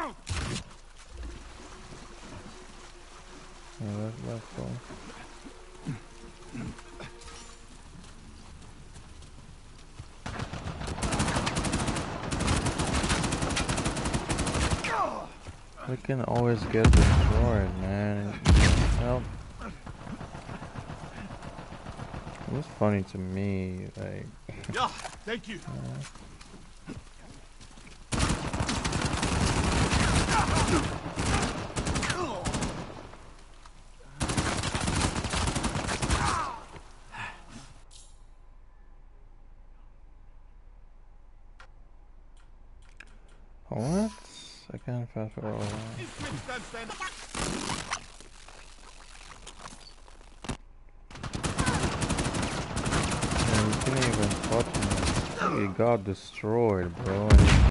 Yeah, that's cool. We can always get destroyed, man. Well, it was funny to me, like. Yeah, thank you. What? I can't fast forward. Stand, stand. Man, you can't even touch me. He got destroyed, bro.